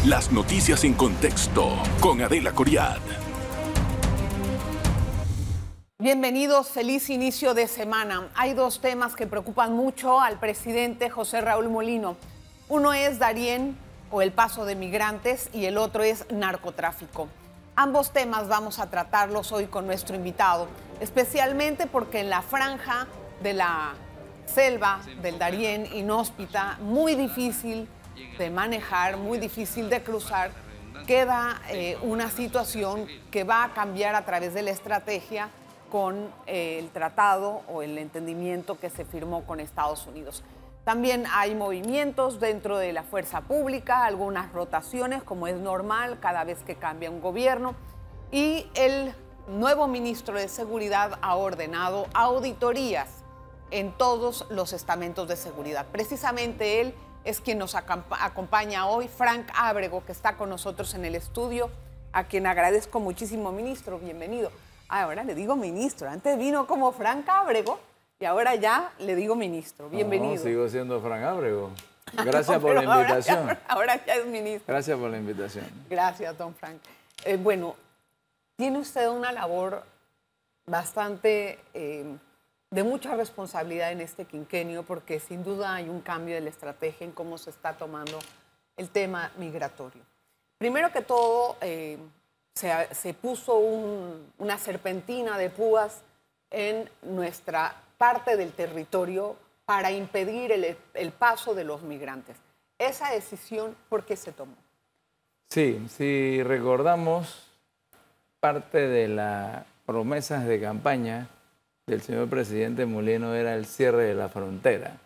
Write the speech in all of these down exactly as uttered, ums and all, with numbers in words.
Las noticias en contexto con Adela Coriad. Bienvenidos, feliz inicio de semana. Hay dos temas que preocupan mucho al presidente José Raúl Mulino. Uno es Darién o el paso de migrantes y el otro es narcotráfico. Ambos temas vamos a tratarlos hoy con nuestro invitado, especialmente porque en la franja de la selva del Darién inhóspita, muy difícil de manejar, muy difícil de cruzar, queda eh, una situación que va a cambiar a través de la estrategia con eh, el tratado o el entendimiento que se firmó con Estados Unidos. También hay movimientos dentro de la fuerza pública, algunas rotaciones, como es normal cada vez que cambia un gobierno, y el nuevo ministro de Seguridad ha ordenado auditorías en todos los estamentos de seguridad. Precisamente él es quien nos acompaña hoy, Frank Ábrego, que está con nosotros en el estudio, a quien agradezco muchísimo, ministro, bienvenido. Ahora le digo ministro, antes vino como Frank Ábrego y ahora ya le digo ministro, bienvenido. No, sigo siendo Frank Ábrego. Gracias no, por la invitación. Ahora ya, ahora ya es ministro. Gracias por la invitación. Gracias, don Frank. Eh, bueno, tiene usted una labor bastante eh, de mucha responsabilidad en este quinquenio, porque sin duda hay un cambio de la estrategia en cómo se está tomando el tema migratorio. Primero que todo, eh, se, se puso un, una serpentina de púas en nuestra parte del territorio para impedir el, el paso de los migrantes. ¿Esa decisión por qué se tomó? Sí, si recordamos, parte de las promesas de campaña del señor presidente Mulino era el cierre de la frontera.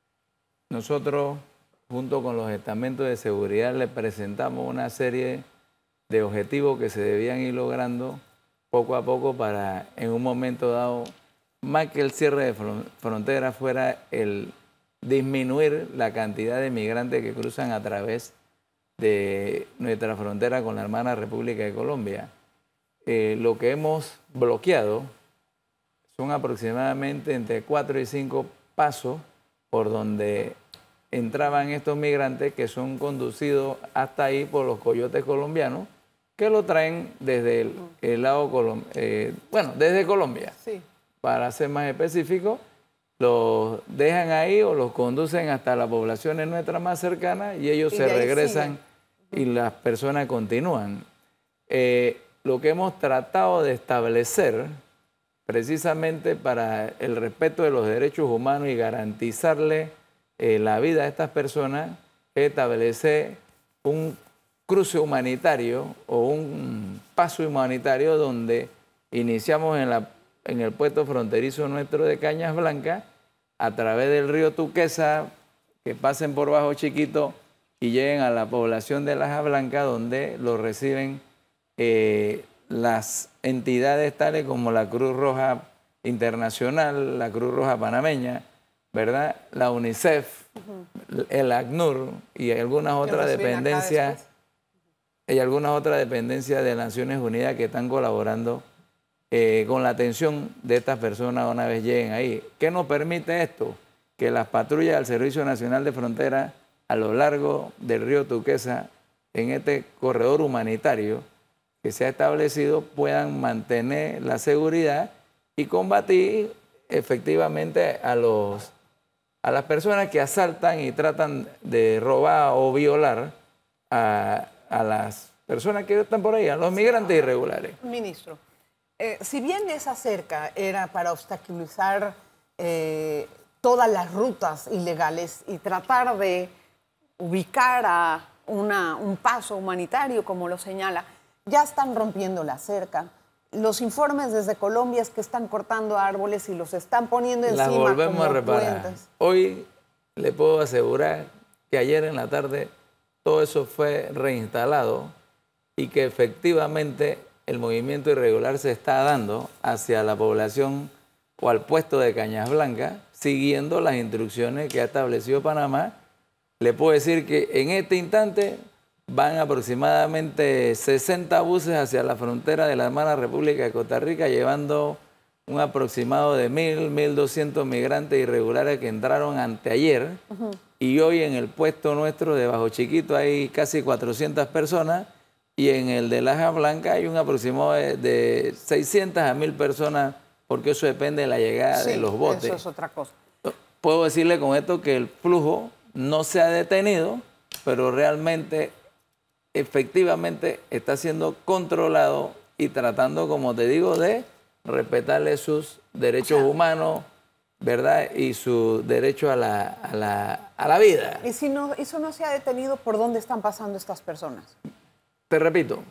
Nosotros, junto con los estamentos de seguridad, le presentamos una serie de objetivos que se debían ir logrando poco a poco para, en un momento dado, más que el cierre de frontera, fuera el disminuir la cantidad de migrantes que cruzan a través de nuestra frontera con la hermana República de Colombia. Eh, lo que hemos bloqueado son aproximadamente entre cuatro y cinco pasos por donde entraban estos migrantes, que son conducidos hasta ahí por los coyotes colombianos, que lo traen desde el, el lado Colom eh, bueno, desde Colombia. Sí. Para ser más específico, los dejan ahí o los conducen hasta las poblaciones nuestras más cercanas y ellos y se regresan siguen. Y las personas continúan. Eh, lo que hemos tratado de establecer, precisamente para el respeto de los derechos humanos y garantizarle eh, la vida a estas personas, es establecer un cruce humanitario o un paso humanitario donde iniciamos en, la, en el puerto fronterizo nuestro de Cañas Blancas, a través del río Tuquesa, que pasen por Bajo Chiquito y lleguen a la población de Laja Blanca, donde los reciben eh, las entidades tales como la Cruz Roja Internacional, la Cruz Roja Panameña, ¿verdad? La UNICEF, uh-huh. el ACNUR y algunas otras dependencias y algunas otras dependencias de Naciones Unidas que están colaborando eh, con la atención de estas personas una vez lleguen ahí. ¿Qué nos permite esto? Que las patrullas del Servicio Nacional de Frontera a lo largo del río Tuquesa, en este corredor humanitario que se ha establecido, puedan mantener la seguridad y combatir efectivamente a, los, a las personas que asaltan y tratan de robar o violar a, a las personas que están por ahí, a los migrantes irregulares. Ministro, eh, si bien esa cerca era para obstaculizar eh, todas las rutas ilegales y tratar de ubicar a una, un paso humanitario, como lo señala, ya están rompiendo la cerca. Los informes desde Colombia es que están cortando árboles y los están poniendo encima. Las volvemos como a reparar. puentes. Hoy le puedo asegurar que ayer en la tarde todo eso fue reinstalado y que efectivamente el movimiento irregular se está dando hacia la población o al puesto de Cañas Blancas, siguiendo las instrucciones que ha establecido Panamá. Le puedo decir que en este instante van aproximadamente sesenta buses hacia la frontera de la hermana República de Costa Rica, llevando un aproximado de mil, mil doscientos migrantes irregulares que entraron anteayer, uh-huh. y hoy en el puesto nuestro de Bajo Chiquito hay casi cuatrocientas personas y en el de Lajas Blancas hay un aproximado de, de seiscientas a mil personas, porque eso depende de la llegada Sí, de los botes. eso es otra cosa. Puedo decirle con esto que el flujo no se ha detenido, pero realmente, efectivamente, está siendo controlado y tratando, como te digo, de respetarle sus derechos O sea, humanos, ¿verdad? Y su derecho a la, a la, a la vida. Y si no, eso no se ha detenido, ¿por dónde están pasando estas personas? Te repito,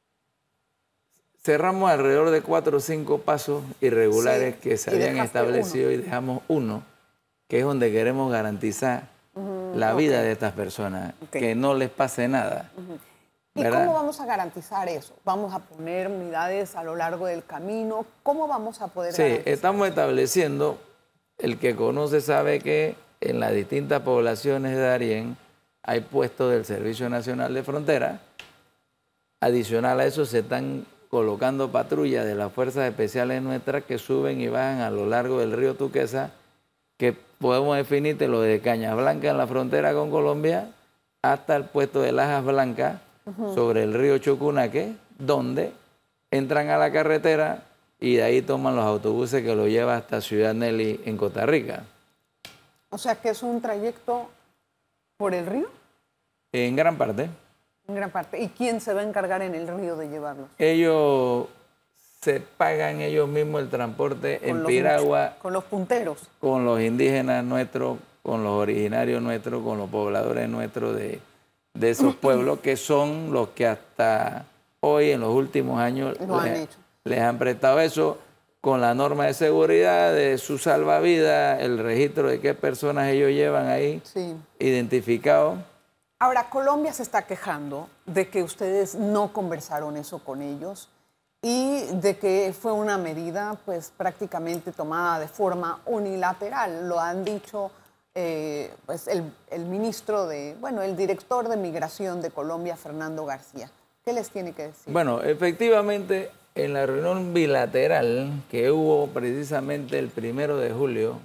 cerramos alrededor de cuatro o cinco pasos irregulares Sí, que se y habían dejaste establecido uno. y dejamos uno, que es donde queremos garantizar la ok. vida de estas personas, Ok. que no les pase nada. ¿Y ¿verdad? cómo vamos a garantizar eso? ¿Vamos a poner unidades a lo largo del camino? ¿Cómo vamos a poder Sí, garantizar estamos eso? estableciendo, el que conoce sabe que en las distintas poblaciones de Darién hay puestos del Servicio Nacional de Frontera. Adicional a eso se están colocando patrullas de las fuerzas especiales nuestras que suben y bajan a lo largo del río Tuquesa, que podemos definirte lo de Cañas Blancas en la frontera con Colombia hasta el puesto de Lajas Blancas sobre el río Chocunaque, donde entran a la carretera y de ahí toman los autobuses que lo llevan hasta Ciudad Nelly en Costa Rica. O sea, que es un trayecto por el río, En gran parte, en gran parte. ¿Y quién se va a encargar en el río de llevarlos? ellos se pagan ellos mismos el transporte Con en los- piragua Con los punteros. con los indígenas nuestros, con los originarios nuestros, con los pobladores nuestros de, de esos pueblos, que son los que hasta hoy, en los últimos años, Lo han les, hecho. les han prestado eso con la norma de seguridad de su salvavidas, el registro de qué personas ellos llevan ahí Sí. identificados. Ahora, Colombia se está quejando de que ustedes no conversaron eso con ellos y de que fue una medida pues prácticamente tomada de forma unilateral. Lo han dicho eh, pues el, el ministro de, bueno, el director de Migración de Colombia, Fernando García. ¿Qué les tiene que decir? Bueno, efectivamente, en la reunión bilateral que hubo precisamente el primero de julio,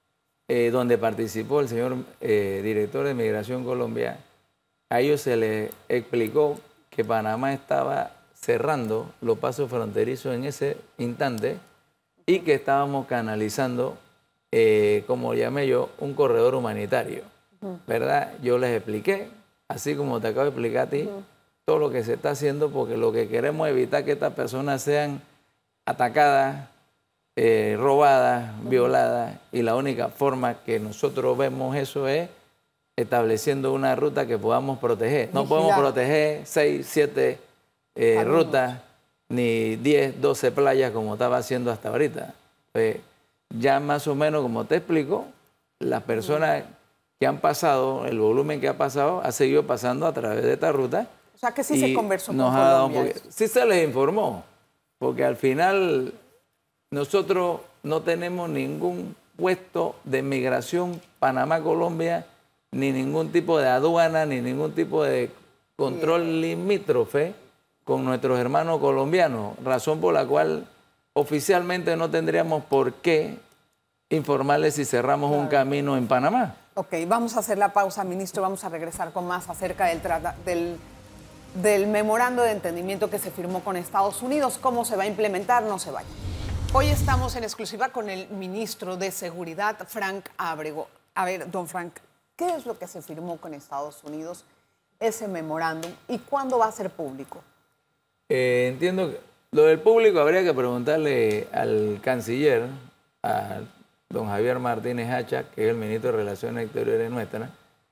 eh, donde participó el señor eh, director de Migración Colombia, a ellos se les explicó que Panamá estaba cerrando los pasos fronterizos en ese instante y que estábamos canalizando, eh, como llamé yo, un corredor humanitario, ¿verdad? Yo les expliqué, así como te acabo de explicar a ti, todo lo que se está haciendo, porque lo que queremos es evitar que estas personas sean atacadas, eh, robadas, violadas, y la única forma que nosotros vemos eso es estableciendo una ruta que podamos proteger. No podemos Vigilar. proteger seis, siete eh, Caminos. rutas, ni diez, doce playas como estaba haciendo hasta ahorita. Pues, ya más o menos, como te explico, las personas que han pasado, el volumen que ha pasado, ha seguido pasando a través de esta ruta. O sea, que sí y se conversó con nos ha dado un Colombia. poquito- Sí se les informó, porque al final nosotros no tenemos ningún puesto de migración Panamá-Colombia, ni ningún tipo de aduana, ni ningún tipo de control limítrofe con nuestros hermanos colombianos, razón por la cual oficialmente no tendríamos por qué informarles si cerramos un camino en Panamá. Ok, vamos a hacer la pausa, ministro. Vamos a regresar con más acerca del, trata- del, del memorando de entendimiento que se firmó con Estados Unidos. ¿Cómo se va a implementar? No se vaya. Hoy estamos en exclusiva con el ministro de Seguridad, Frank Ábrego. A ver, don Frank, ¿qué es lo que se firmó con Estados Unidos, ese memorándum, y cuándo va a ser público? Eh, entiendo que lo del público habría que preguntarle al canciller, a don Javier Martínez Hacha, que es el ministro de Relaciones Exteriores nuestra,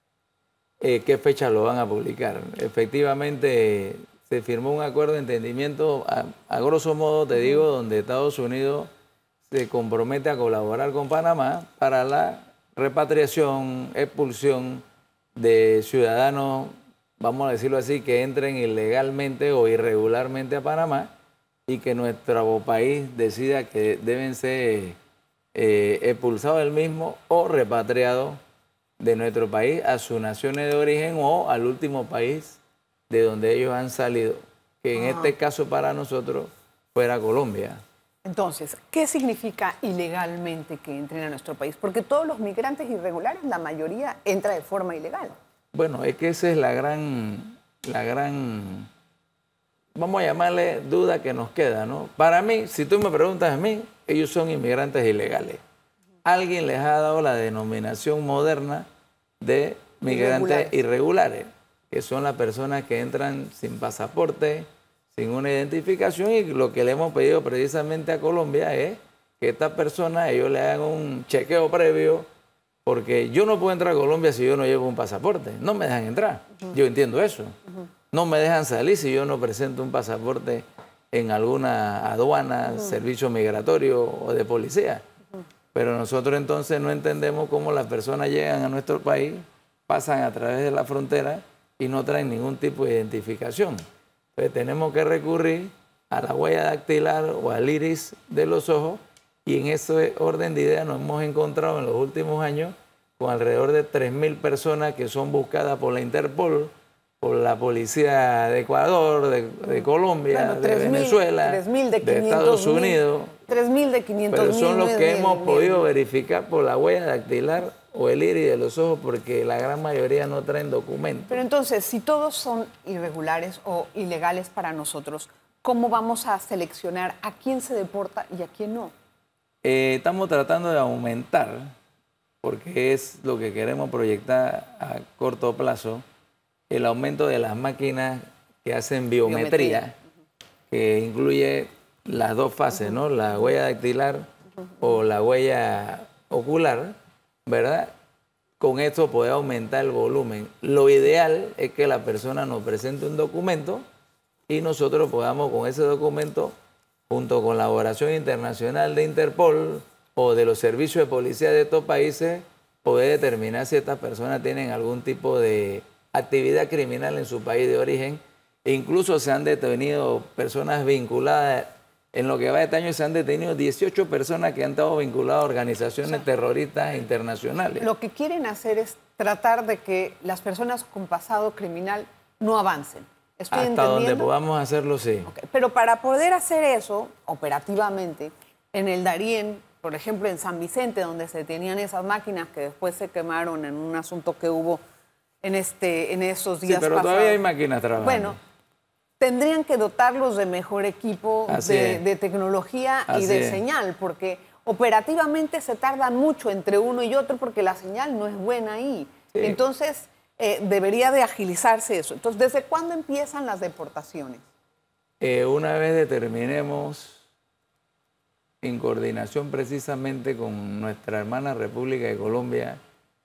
eh, qué fecha lo van a publicar. Efectivamente, se firmó un acuerdo de entendimiento, a, a grosso modo te digo, donde Estados Unidos se compromete a colaborar con Panamá para la repatriación, expulsión de ciudadanos, vamos a decirlo así, que entren ilegalmente o irregularmente a Panamá y que nuestro país decida que deben ser eh, expulsados del mismo o repatriados de nuestro país a sus naciones de origen o al último país de donde ellos han salido, que en Ah. este caso para nosotros fuera Colombia. Entonces, ¿qué significa ilegalmente que entren a nuestro país? Porque todos los migrantes irregulares, la mayoría entra de forma ilegal. Bueno, es que esa es la gran, la gran, vamos a llamarle duda que nos queda, ¿no? Para mí, si tú me preguntas a mí, ellos son inmigrantes ilegales. Alguien les ha dado la denominación moderna de migrantes irregulares, irregulares que son las personas que entran sin pasaporte, sin una identificación, y lo que le hemos pedido precisamente a Colombia es que estas personas, ellos le hagan un chequeo previo, porque yo no puedo entrar a Colombia si yo no llevo un pasaporte, no me dejan entrar, uh-huh. Yo entiendo eso, uh-huh. No me dejan salir si yo no presento un pasaporte en alguna aduana, uh-huh. Servicio migratorio o de policía, uh-huh. Pero nosotros entonces no entendemos cómo las personas llegan a nuestro país, pasan a través de la frontera y no traen ningún tipo de identificación. Pues tenemos que recurrir a la huella dactilar o al iris de los ojos, y en ese orden de ideas nos hemos encontrado en los últimos años con alrededor de tres mil personas que son buscadas por la Interpol, por la policía de Ecuador, de, de Colombia, bueno, de Venezuela, tres mil de, de Estados Unidos. tres mil de quinientos mil. Pero son los que hemos podido verificar por la huella dactilar o el iris de los ojos, porque la gran mayoría no traen documentos. Pero entonces, si todos son irregulares o ilegales para nosotros, ¿cómo vamos a seleccionar a quién se deporta y a quién no? Eh, estamos tratando de aumentar, porque es lo que queremos proyectar a corto plazo, el aumento de las máquinas que hacen biometría, biometría. Que incluye las dos fases, uh-huh. ¿no? La huella dactilar uh-huh. o la huella ocular, ¿verdad? Con esto poder aumentar el volumen. Lo ideal es que la persona nos presente un documento y nosotros podamos con ese documento, junto con la colaboración internacional de Interpol o de los servicios de policía de estos países, poder determinar si estas personas tienen algún tipo de actividad criminal en su país de origen. E incluso se han detenido personas vinculadas. En lo que va de este año se han detenido dieciocho personas que han estado vinculadas a organizaciones o sea, terroristas internacionales. Lo que quieren hacer es tratar de que las personas con pasado criminal no avancen. ¿Estoy Hasta entendiendo? Donde podamos hacerlo, sí. Okay. Pero para poder hacer eso operativamente, en el Darién, por ejemplo, en San Vicente, donde se tenían esas máquinas que después se quemaron en un asunto que hubo en, este, en esos días pasados. Sí, pero pasados. todavía hay máquinas trabajando. Bueno, tendrían que dotarlos de mejor equipo, de, de tecnología Así y de es. señal, porque operativamente se tardan mucho entre uno y otro porque la señal no es buena ahí. Sí. Entonces, eh, debería de agilizarse eso. Entonces, ¿desde cuándo empiezan las deportaciones? Eh, una vez determinemos, en coordinación precisamente con nuestra hermana República de Colombia,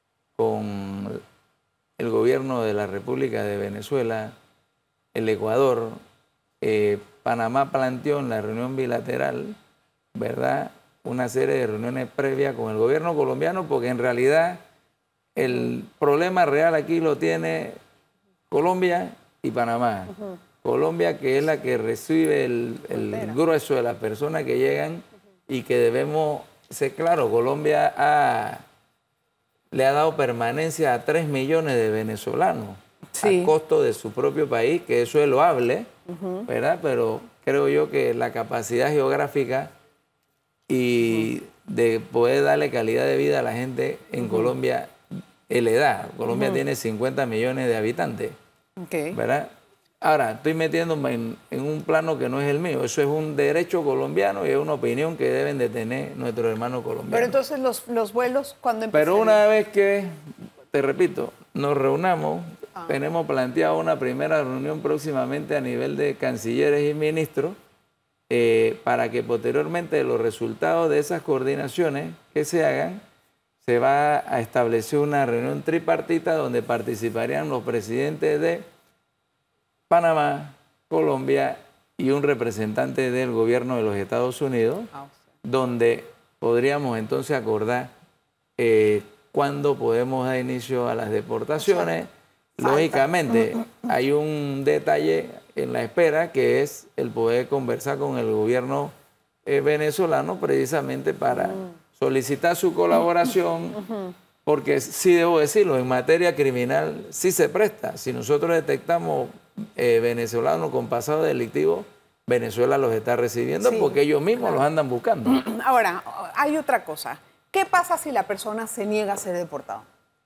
con el gobierno de la República de Venezuela, el Ecuador, eh, Panamá planteó en la reunión bilateral, ¿verdad?, una serie de reuniones previas con el gobierno colombiano, porque en realidad el problema real aquí lo tiene Colombia y Panamá. Uh-huh. Colombia, que es la que recibe el, el grueso de las personas que llegan, uh-huh. y que debemos ser claros, Colombia ha, le ha dado permanencia a tres millones de venezolanos. Sí. A costo de su propio país, que eso es loable, uh-huh. ¿verdad? Pero creo yo que la capacidad geográfica y uh-huh. de poder darle calidad de vida a la gente en uh-huh. Colombia es la edad. Colombia uh-huh. tiene cincuenta millones de habitantes, okay. ¿verdad? Ahora, estoy metiéndome en, en un plano que no es el mío. Eso es un derecho colombiano y es una opinión que deben de tener nuestros hermanos colombianos. Pero entonces los, los vuelos, ¿cuándo empiezan? Pero una vez que, te repito, nos reunamos, ah. tenemos planteado una primera reunión próximamente a nivel de cancilleres y ministros, eh, para que posteriormente los resultados de esas coordinaciones que se hagan, se va a establecer una reunión tripartita donde participarían los presidentes de Panamá, Colombia y un representante del gobierno de los Estados Unidos, oh, sí. donde podríamos entonces acordar eh, cuándo podemos dar inicio a las deportaciones. Falta. Lógicamente, hay un detalle en la espera, que es el poder conversar con el gobierno eh, venezolano precisamente para mm. solicitar su colaboración, uh-huh. porque sí debo decirlo, en materia criminal sí se presta. Si nosotros detectamos eh, venezolanos con pasado delictivo, Venezuela los está recibiendo, sí, porque ellos mismos, claro, los andan buscando. Ahora, hay otra cosa. ¿Qué pasa si la persona se niega a ser deportado?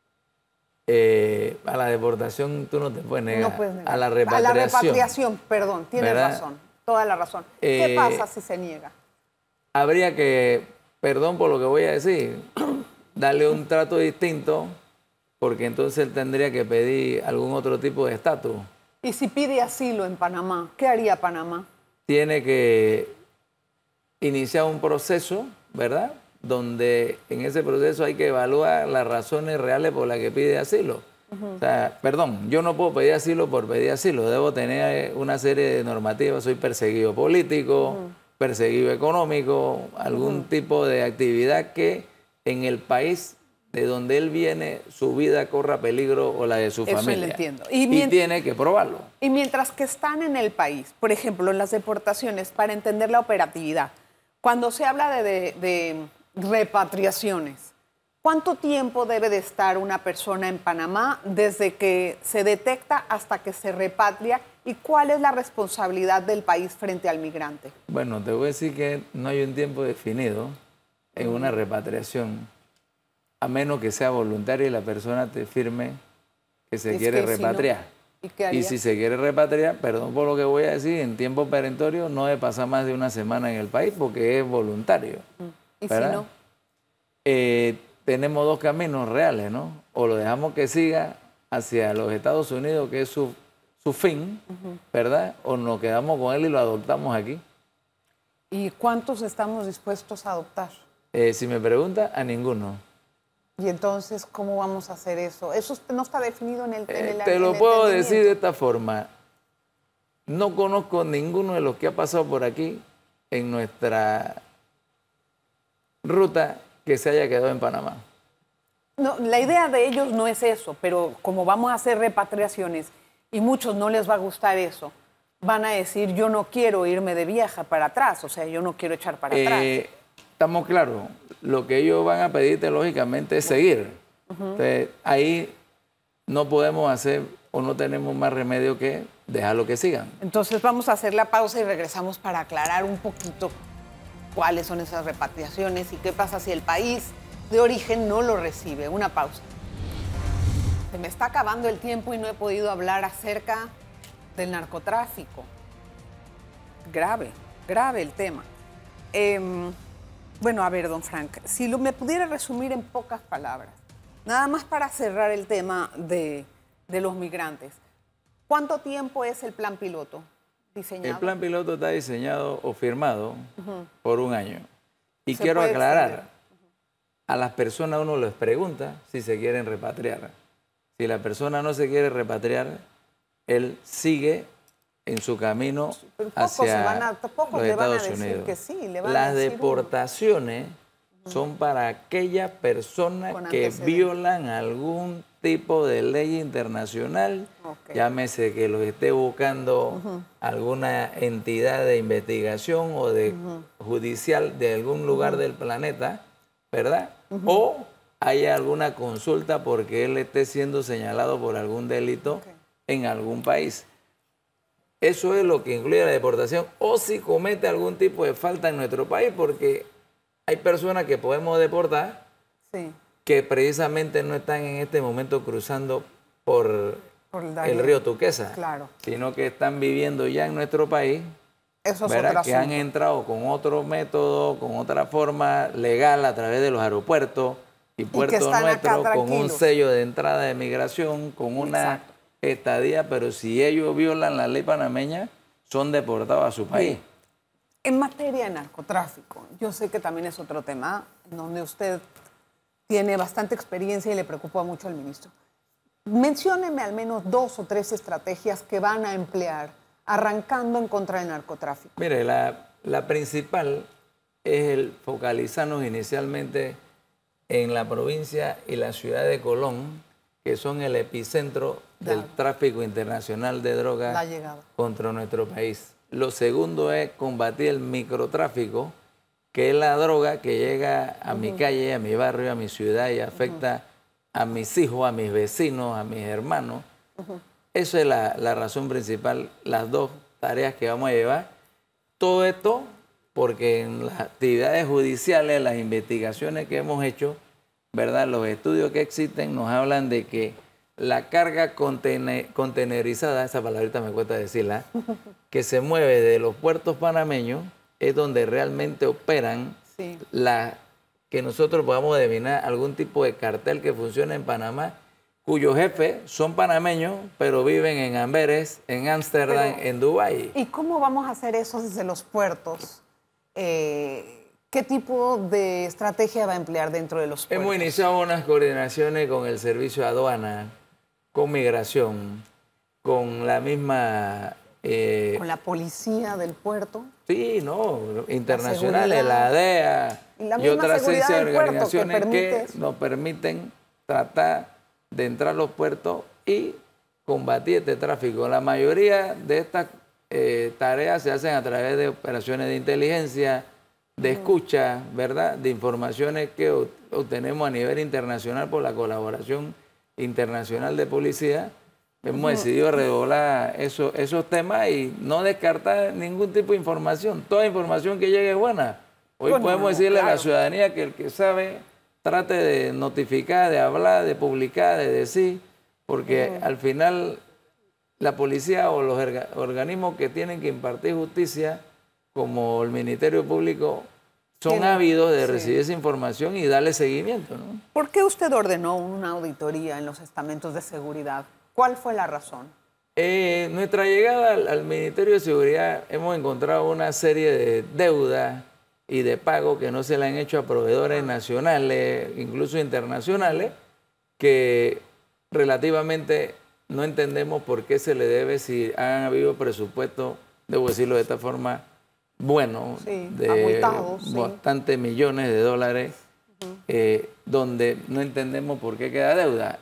Eh, a la deportación tú no te puedes negar. No puedes negar. A la repatriación. A la repatriación, perdón, tienes ¿verdad? razón, toda la razón. ¿Qué eh, pasa si se niega? Habría que, perdón por lo que voy a decir, darle un trato distinto, porque entonces él tendría que pedir algún otro tipo de estatus. ¿Y si pide asilo en Panamá? ¿Qué haría Panamá? Tiene que iniciar un proceso, ¿verdad?, donde en ese proceso hay que evaluar las razones reales por las que pide asilo. Uh-huh. O sea, perdón, yo no puedo pedir asilo por pedir asilo, debo tener una serie de normativas, soy perseguido político, uh-huh, perseguido económico, algún uh-huh. tipo de actividad que en el país de donde él viene, su vida corra peligro o la de su Eso familia. Lo entiendo. Y, y tiene que probarlo. Y mientras que están en el país, por ejemplo, en las deportaciones, para entender la operatividad, cuando se habla de, de, de repatriaciones, ¿cuánto tiempo debe de estar una persona en Panamá desde que se detecta hasta que se repatria? ¿Y cuál es la responsabilidad del país frente al migrante? Bueno, te voy a decir que no hay un tiempo definido en una repatriación, a menos que sea voluntaria y la persona te firme que se quiere que repatriar. Si no, ¿y qué haría? Y si se quiere repatriar, perdón por lo que voy a decir, en tiempo perentorio no debe pasar más de una semana en el país porque es voluntario. ¿Y ¿verdad? si no? Eh, tenemos dos caminos reales, ¿no? O lo dejamos que siga hacia los Estados Unidos, que es su, su fin, uh-huh, ¿verdad? O nos quedamos con él y lo adoptamos aquí. ¿Y cuántos estamos dispuestos a adoptar? Eh, si me pregunta, a ninguno. ¿Y entonces cómo vamos a hacer eso? Eso no está definido en el... En el eh, te lo puedo decir de esta forma. No conozco ninguno de los que ha pasado por aquí en nuestra ruta que se haya quedado en Panamá. No, la idea de ellos no es eso, pero como vamos a hacer repatriaciones y muchos no les va a gustar eso, van a decir, yo no quiero irme de viaje para atrás, o sea, yo no quiero echar para eh, atrás. Estamos claros, lo que ellos van a pedirte lógicamente es seguir. Uh-huh. Entonces, ahí no podemos hacer o no tenemos más remedio que dejarlo que sigan. Entonces vamos a hacer la pausa y regresamos para aclarar un poquito cuáles son esas repatriaciones y qué pasa si el país de origen no lo recibe. Una pausa. Se me está acabando el tiempo y no he podido hablar acerca del narcotráfico. Grave, grave el tema. Eh, bueno, a ver, don Frank, si lo, me pudiera resumir en pocas palabras, nada más para cerrar el tema de, de los migrantes. ¿Cuánto tiempo es el plan piloto diseñado? El plan piloto está diseñado o firmado uh-huh. por un año. Y ¿Se quiero aclarar, uh-huh. a las personas uno les pregunta si se quieren repatriar. Si la persona no se quiere repatriar, él sigue en su camino hacia van a, los le van Estados a decir Unidos. Que sí, le van Las a decir deportaciones uh-huh. son para aquellas personas que violan algún tipo de ley internacional, okay. llámese que los esté buscando uh-huh. alguna entidad de investigación o de uh-huh. judicial de algún lugar uh-huh. del planeta, ¿verdad? Uh-huh. O haya alguna consulta porque él esté siendo señalado por algún delito okay. en algún país. Eso es lo que incluye la deportación, o si comete algún tipo de falta en nuestro país, porque hay personas que podemos deportar sí. que precisamente no están en este momento cruzando por, por el, el río Tuquesa, claro. sino que están viviendo ya en nuestro país, Eso es ¿verdad? Otra que asunto. Han entrado con otro método, con otra forma legal a través de los aeropuertos y puertos nuestros, con un sello de entrada de migración, con una Exacto. estadía, pero si ellos violan la ley panameña, son deportados a su país. Sí. En materia de narcotráfico, yo sé que también es otro tema donde usted tiene bastante experiencia y le preocupa mucho al ministro. Mencióneme al menos dos o tres estrategias que van a emplear arrancando en contra del narcotráfico. Mire, la, la principal es el focalizarnos inicialmente en la provincia y la ciudad de Colón, que son el epicentro claro. del tráfico internacional de drogas contra nuestro país. Lo segundo es combatir el microtráfico, que es la droga que llega a uh-huh. mi calle, a mi barrio, a mi ciudad y afecta uh-huh. a mis hijos, a mis vecinos, a mis hermanos. Uh-huh. Esa es la, la razón principal, las dos tareas que vamos a llevar. Todo esto porque en las actividades judiciales, las investigaciones que hemos hecho, ¿verdad? Los estudios que existen nos hablan de que la carga contener, contenerizada, esa palabrita me cuesta decirla, que se mueve de los puertos panameños, es donde realmente operan sí. la que nosotros podamos denominar algún tipo de cartel que funcione en Panamá, cuyos jefes son panameños, pero viven en Amberes, en Ámsterdam, en Dubái. ¿Y cómo vamos a hacer eso desde los puertos? Eh, ¿Qué tipo de estrategia va a emplear dentro de los puertos? Hemos iniciado unas coordinaciones con el servicio de aduana, con migración, con la misma... Eh, ¿Con la policía del puerto? Sí, no, internacionales, la, la D E A y, la y otras seis organizaciones que, que nos permiten tratar de entrar a los puertos y combatir este tráfico. La mayoría de estas eh, tareas se hacen a través de operaciones de inteligencia, de escucha, ¿verdad? De informaciones que obtenemos a nivel internacional por la colaboración internacional de policía. Hemos decidido redoblar eso, esos temas y no descartar ningún tipo de información. Toda información que llegue es buena. Hoy bueno, podemos decirle claro. a la ciudadanía que el que sabe trate de notificar, de hablar, de publicar, de decir, porque uh-huh. al final la policía o los organismos que tienen que impartir justicia, como el Ministerio Público, son ávidos de recibir sí. esa información y darle seguimiento, ¿no? ¿Por qué usted ordenó una auditoría en los estamentos de seguridad? ¿Cuál fue la razón? Eh, nuestra llegada al, al Ministerio de Seguridad hemos encontrado una serie de deudas y de pagos que no se le han hecho a proveedores ah. nacionales, incluso internacionales, que relativamente no entendemos por qué se le debe si han habido presupuestos, debo decirlo de esta forma, bueno, sí, de abultados, bastantes sí. millones de dólares, uh-huh. eh, donde no entendemos por qué queda deuda.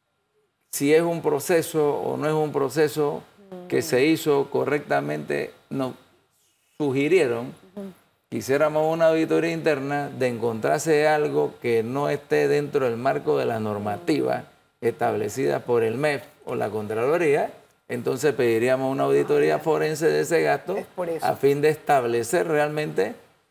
Si es un proceso o no es un proceso uh-huh. que se hizo correctamente, nos sugirieron, uh-huh. quisiéramos una auditoría interna de encontrarse algo que no esté dentro del marco de la normativa uh-huh. establecida por el M E F o la Contraloría. Entonces pediríamos una auditoría forense de ese gasto a fin de establecer realmente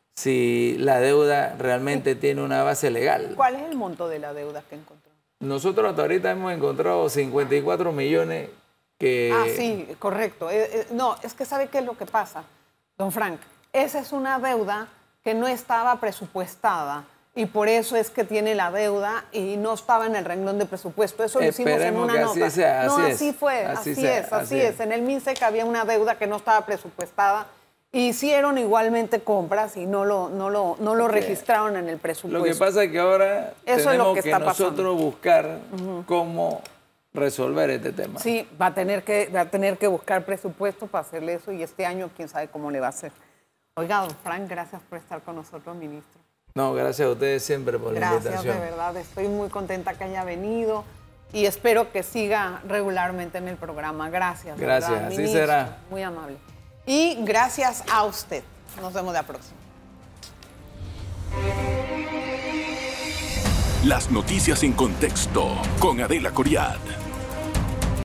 si la deuda realmente sí. tiene una base legal. ¿Cuál es el monto de la deuda que encontró? Nosotros hasta ahorita hemos encontrado cincuenta y cuatro millones que... Ah, sí, correcto. Eh, eh, no, es que ¿sabe qué es lo que pasa, don Frank? Esa es una deuda que no estaba presupuestada. Y por eso es que tiene la deuda y no estaba en el renglón de presupuesto. Eso lo hicimos Esperemos en una que nota. Así sea, así no, es. así fue, así, así, sea, es, así, así es. es. En el MINSEC había una deuda que no estaba presupuestada. Hicieron igualmente compras y no lo, no lo, no lo okay. registraron en el presupuesto. Lo que pasa es que ahora eso tenemos es lo que, que está nosotros pasando. buscar uh-huh. cómo resolver este tema. Sí, va a tener que, va a tener que buscar presupuesto para hacerle eso y este año quién sabe cómo le va a hacer. Oiga, don Frank, gracias por estar con nosotros, ministro. No, gracias a ustedes siempre por gracias, la invitación. Gracias, de verdad. Estoy muy contenta que haya venido y espero que siga regularmente en el programa. Gracias. Gracias, ¿verdad? así Ministro, será. Muy amable. Y gracias a usted. Nos vemos la próxima. Las noticias en contexto con Adela Coriad.